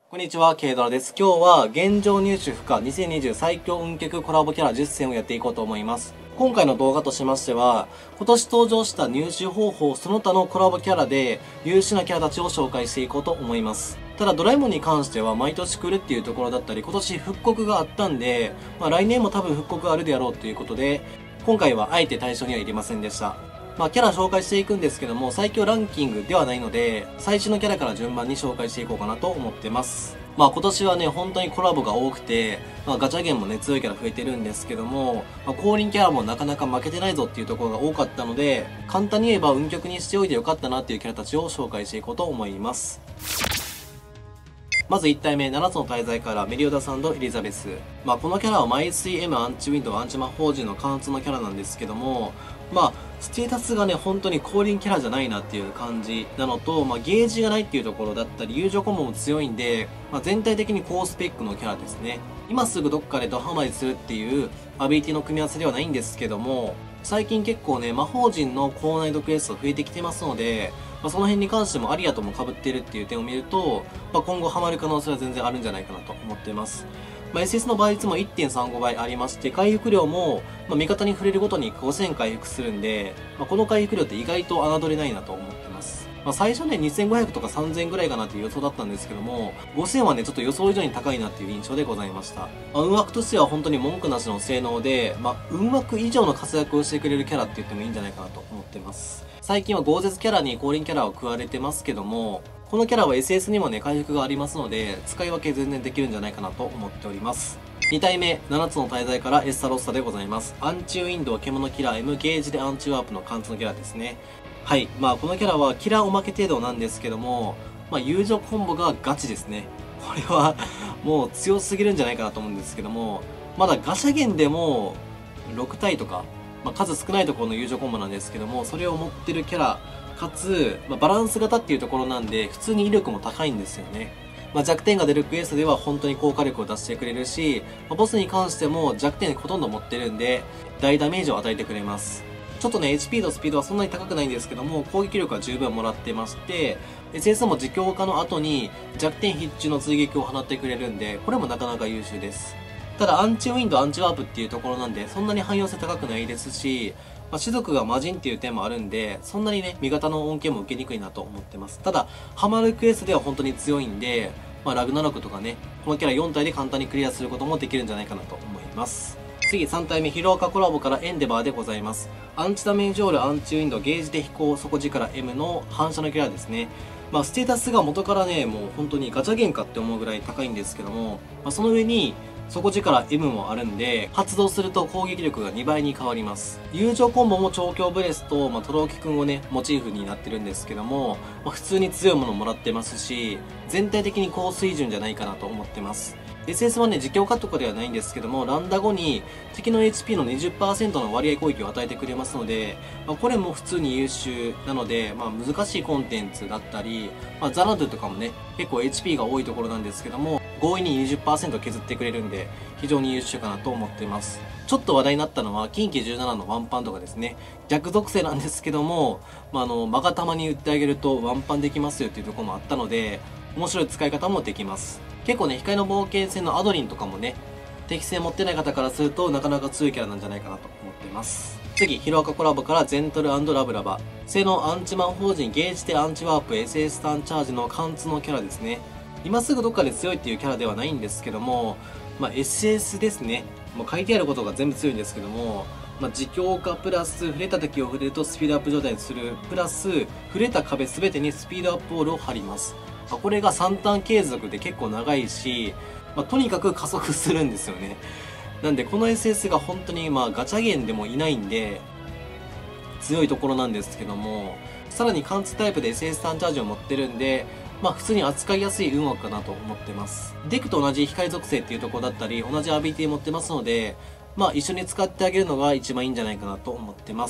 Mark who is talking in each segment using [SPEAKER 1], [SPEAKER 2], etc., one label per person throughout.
[SPEAKER 1] こんにちは、ケイドラです。今日は現状入手不可2020最強運脚コラボキャラ10選をやっていこうと思います。今回の動画としましては、今年登場した入手方法その他のコラボキャラで優秀なキャラたちを紹介していこうと思います。ただドラえもんに関しては毎年来るっていうところだったり、今年復刻があったんで、来年も多分復刻があるであろうということで、今回はあえて対象には入れませんでした。キャラ紹介していくんですけども、最強ランキングではないので、最初のキャラから順番に紹介していこうかなと思ってます。今年はね、本当にコラボが多くて、ガチャゲンもね、強いキャラ増えてるんですけども、降臨キャラもなかなか負けてないぞっていうところが多かったので、簡単に言えば運極にしておいてよかったなっていうキャラたちを紹介していこうと思います。まず1体目、7つの大罪からメリオダスエリザベス。このキャラはマイスイ M アンチウィンドウアンチ魔法陣の貫通のキャラなんですけども、ステータスがね、本当に降臨キャラじゃないなっていう感じなのと、ゲージがないっていうところだったり、友情コンボも強いんで、全体的に高スペックのキャラですね。今すぐどっかでドハマりするっていうアビリティの組み合わせではないんですけども、最近結構ね、魔法陣の高難易度クエスト増えてきてますので、その辺に関してもアリアとも被ってるっていう点を見ると、今後ハマる可能性は全然あるんじゃないかなと思ってます。SS の倍率も 1.35 倍ありまして、回復量も、味方に触れるごとに5000回復するんで、この回復量って意外と侮れないなと思ってます。最初ね、2500とか3000ぐらいかなっていう予想だったんですけども、5000はね、ちょっと予想以上に高いなっていう印象でございました。運枠としては本当に文句なしの性能で、運枠以上の活躍をしてくれるキャラって言ってもいいんじゃないかなと思ってます。最近は豪絶キャラに降臨キャラを加われてますけども、このキャラは SS にもね、回復がありますので、使い分け全然できるんじゃないかなと思っております。2体目、7つの大罪からエッサロッサでございます。アンチウィンドウ、獣キラー、M ゲージでアンチワープの貫通のキャラですね。はい。このキャラはキラーおまけ程度なんですけども、友情コンボがガチですね。これは、もう強すぎるんじゃないかなと思うんですけども、まだガシャゲンでも、6体とか、数少ないところの友情コンボなんですけども、それを持ってるキャラ、かつ、バランス型っていうところなんで、普通に威力も高いんですよね。弱点が出るクエストでは本当に効果力を出してくれるし、ボスに関しても弱点ほとんど持ってるんで、大ダメージを与えてくれます。ちょっとね、HP とスピードはそんなに高くないんですけども、攻撃力は十分もらってまして、SS も自強化の後に弱点必中の追撃を放ってくれるんで、これもなかなか優秀です。ただ、アンチウィンド、アンチワープっていうところなんで、そんなに汎用性高くないですし、種族が魔人っていう点もあるんで、そんなにね、味方の恩恵も受けにくいなと思ってます。ただ、ハマるクエストでは本当に強いんで、ラグナロクとかね、このキャラ4体で簡単にクリアすることもできるんじゃないかなと思います。次、3体目、ヒロアカコラボからエンデバーでございます。アンチダメージオール、アンチウィンド、ゲージで飛行、底力 M の反射のキャラですね。ステータスが元からね、もう本当にガチャゲンかって思うぐらい高いんですけども、その上に、底力 M もあるんで、発動すると攻撃力が2倍に変わります。友情コンボも調教ブレスと、トローキくんをね、モチーフになってるんですけども、普通に強いものもらってますし、全体的に高水準じゃないかなと思ってます。SS はね、自強化とかではないんですけども、ランダ後に敵の HP の 20% の割合攻撃を与えてくれますので、これも普通に優秀なので、難しいコンテンツだったり、ザナドゥとかもね、結構 HP が多いところなんですけども、強引に 20% 削ってくれるんで、非常に優秀かなと思っています。ちょっと話題になったのは、近畿17のワンパンとかですね。逆属性なんですけども、間がたまに打ってあげるとワンパンできますよっていうところもあったので、面白い使い方もできます。結構ね、光の冒険戦のアドリンとかもね、適性持ってない方からするとなかなか強いキャラなんじゃないかなと思っています。次、ヒロアカコラボからゼントル&ラブラバ。性能アンチ魔法陣ゲージでアンチワープ SS ターンチャージの貫通のキャラですね。今すぐどっかで強いっていうキャラではないんですけども、SS ですね。もう書いてあることが全部強いんですけども、自強化プラス触れた敵を触れるとスピードアップ状態にする、プラス触れた壁全てにスピードアップオールを貼ります。これが3ターン継続で結構長いし、とにかく加速するんですよね。なんでこの SS が本当にガチャゲンでもいないんで、強いところなんですけども、さらに貫通タイプで SS ターンチャージを持ってるんで、普通に扱いやすい運枠かなと思ってます。デクと同じ光属性っていうところだったり、同じアビリティ持ってますので、一緒に使ってあげるのが一番いいんじゃないかなと思ってます。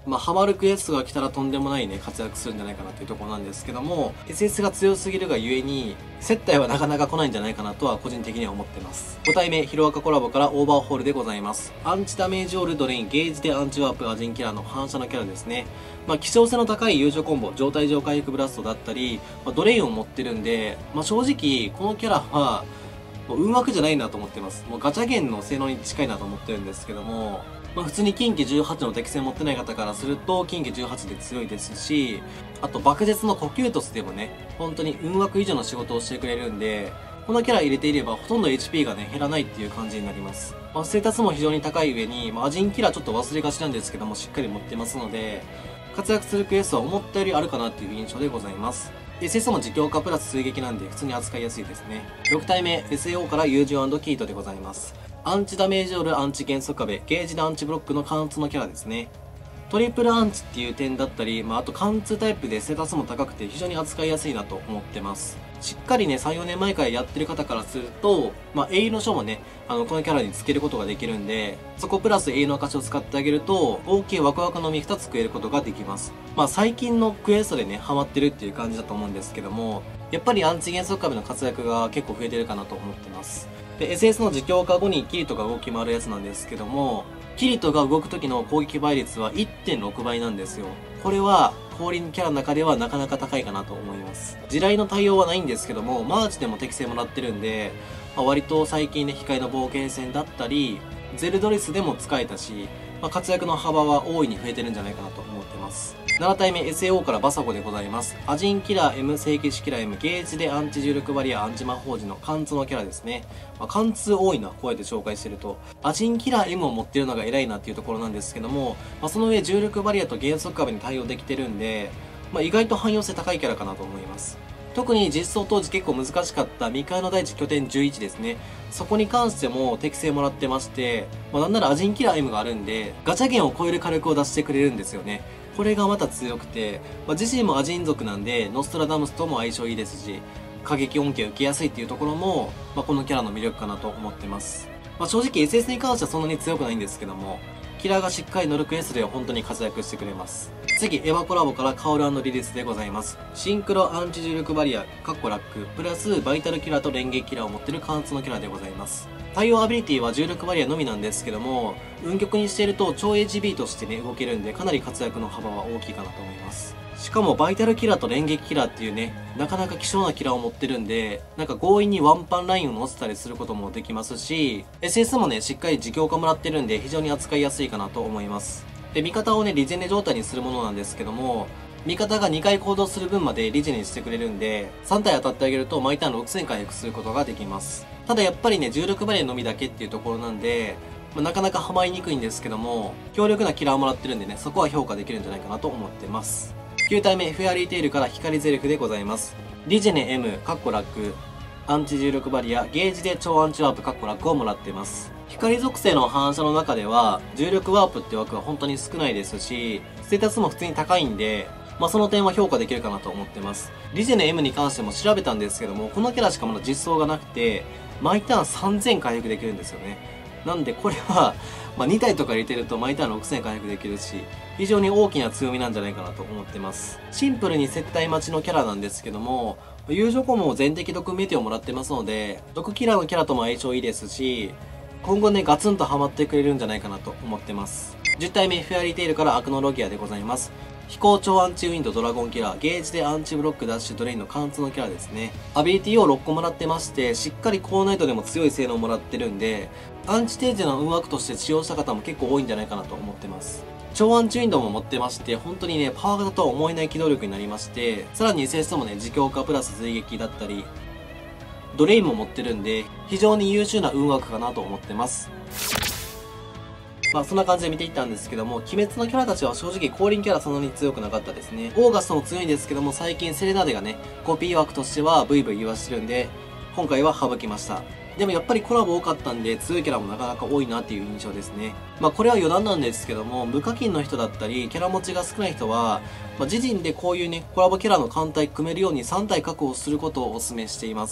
[SPEAKER 1] ハマるクエストが来たらとんでもないね、活躍するんじゃないかなというところなんですけども、SS が強すぎるがゆえに、接待はなかなか来ないんじゃないかなとは個人的には思ってます。5体目、ヒロアカコラボからオーバーホールでございます。アンチダメージオールドレイン、ゲージでアンチワープ、アジンキラーの反射のキャラですね。希少性の高い友情コンボ、状態上回復ブラストだったり、ドレインを持ってるんで、正直、このキャラは、運枠じゃないなと思ってます。ガチャゲンの性能に近いなと思ってるんですけども、普通に近畿18の適性持ってない方からすると、近畿18で強いですし、あと爆絶の呼吸トスでもね、本当に運枠以上の仕事をしてくれるんで、このキャラ入れていればほとんど HP がね、減らないっていう感じになります。ステータスも非常に高い上に、アジンキラーちょっと忘れがちなんですけども、しっかり持ってますので、活躍するクエストは思ったよりあるかなっていう印象でございます。SS も自強化プラス追撃なんで普通に扱いやすいですね。6体目、SAO から友情&キートでございます。アンチダメージオール、アンチ減速壁、ゲージでアンチブロックの貫通のキャラですね。トリプルアンチっていう点だったり、あと貫通タイプでステータスも高くて非常に扱いやすいなと思ってます。しっかりね、3、4年前からやってる方からすると、英雄の書もね、このキャラにつけることができるんで、そこプラス英雄の証を使ってあげると、合計ワクワクの実2つ食えることができます。最近のクエストでね、ハマってるっていう感じだと思うんですけども、やっぱりアンチ減速壁の活躍が結構増えてるかなと思ってます。で、SS の自強化後にキリトが動き回るやつなんですけども、キリトが動く時の攻撃倍率は 1.6 倍なんですよ。これは、降臨キャラの中ではなかなか高いかなと思います。地雷の対応はないんですけども、マーチでも適性もらってるんで、割と最近ね、控えの冒険戦だったり、ゼルドレスでも使えたし、活躍の幅は大いに増えてるんじゃないかなと思ってます。7体目 SAO からバサゴでございます。アジンキラー M、聖騎士キラー M、ゲージでアンチ重力バリア、アンチ魔法時の貫通のキャラですね。貫通多いな、こうやって紹介してると。アジンキラー M を持ってるのが偉いなっていうところなんですけども、その上重力バリアと減速壁に対応できてるんで、意外と汎用性高いキャラかなと思います。特に実装当時結構難しかった未開の大地拠点11ですね。そこに関しても適性もらってまして、なんならアジンキラー M があるんで、ガチャゲンを超える火力を出してくれるんですよね。これがまた強くて、自身もアジン族なんで、ノストラダムスとも相性いいですし、過激恩恵を受けやすいっていうところも、このキャラの魅力かなと思ってます。正直 SS に関してはそんなに強くないんですけども、キラーがしっかり乗るクエストでは本当に活躍してくれます。次、エヴァコラボからカオル&リリスでございます。シンクロアンチ重力バリア、ラック、プラスバイタルキラーと連撃キラーを持っている貫通のキャラでございます。対応アビリティは重力バリアのみなんですけども、運極にしていると超 HB としてね、動けるんで、かなり活躍の幅は大きいかなと思います。しかもバイタルキラーと連撃キラーっていうね、なかなか希少なキラーを持ってるんで、強引にワンパンラインを乗せたりすることもできますし、SS もね、しっかり自強化もらってるんで、非常に扱いやすいかなと思います。で、味方をね、リジェネ状態にするものなんですけども、味方が2回行動する分までリジェネしてくれるんで、3体当たってあげると毎ターン6000回復することができます。ただやっぱりね、重力バリアのみだけっていうところなんで、なかなかハマりにくいんですけども、強力なキラーもらってるんでね、そこは評価できるんじゃないかなと思ってます。9体目、フェアリーテイルから光ゼルフでございます。リジェネ M、ラック、アンチ重力バリア、ゲージで超アンチワープ、ラックをもらっています。光属性の反射の中では、重力ワープって枠は本当に少ないですし、ステータスも普通に高いんで、その点は評価できるかなと思ってます。リジェネ M に関しても調べたんですけども、このキャラしかまだ実装がなくて、毎ターン3000回復できるんですよね。なんでこれは、2体とか入れてると毎ターン6000回復できるし、非常に大きな強みなんじゃないかなと思ってます。シンプルに接待待ちのキャラなんですけども、友情コンボも全敵毒メテオもらってますので、毒キラーのキャラとも相性いいですし、今後ね、ガツンとハマってくれるんじゃないかなと思ってます。10体目、フェアリーテイルからアクノロギアでございます。飛行超アンチウィンドドラゴンキラー、ゲージでアンチブロックダッシュドレインの貫通のキャラですね。アビリティを6個もらってまして、しっかりコーナイトでも強い性能をもらってるんで、アンチテーゼの運枠として使用した方も結構多いんじゃないかなと思ってます。超アンチウィンドも持ってまして、本当にね、パワー型とは思えない機動力になりまして、さらに SS もね、自強化プラス追撃だったり、ドレインも持ってるんで、非常に優秀な運枠かなと思ってます。そんな感じで見ていったんですけども、鬼滅のキャラたちは正直降臨キャラそんなに強くなかったですね。オーガストも強いんですけども、最近セレナデがね、コピー枠としてはブイブイ言わしてるんで、今回は省きました。でもやっぱりコラボ多かったんで、強いキャラもなかなか多いなっていう印象ですね。これは余談なんですけども、無課金の人だったり、キャラ持ちが少ない人は、自陣でこういうね、コラボキャラの艦隊組めるように3体確保することをお勧めしています。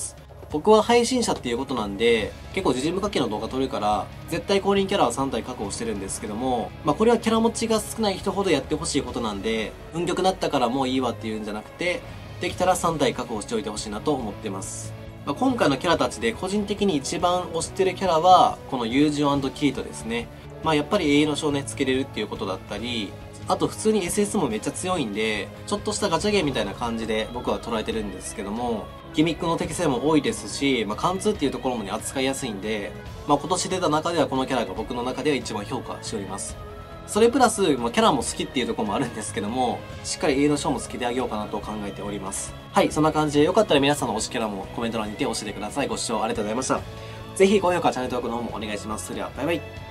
[SPEAKER 1] 僕は配信者っていうことなんで、結構自陣無課金の動画撮るから、絶対公認キャラは3体確保してるんですけども、これはキャラ持ちが少ない人ほどやってほしいことなんで、運極なったからもういいわっていうんじゃなくて、できたら3体確保しておいてほしいなと思ってます。今回のキャラたちで個人的に一番推してるキャラは、このユージュン&キートですね。やっぱり永遠の少年つけれるっていうことだったり、あと普通に SS もめっちゃ強いんで、ちょっとしたガチャゲーみたいな感じで僕は捉えてるんですけども、ギミックの適性も多いですし、貫通っていうところもね、扱いやすいんで、今年出た中ではこのキャラが僕の中では一番評価しております。それプラス、キャラも好きっていうところもあるんですけども、しっかり永遠の章も好きであげようかなと考えております。はい、そんな感じでよかったら皆さんの推しキャラもコメント欄にて教えてください。ご視聴ありがとうございました。ぜひ高評価、チャンネル登録の方もお願いします。それでは、バイバイ。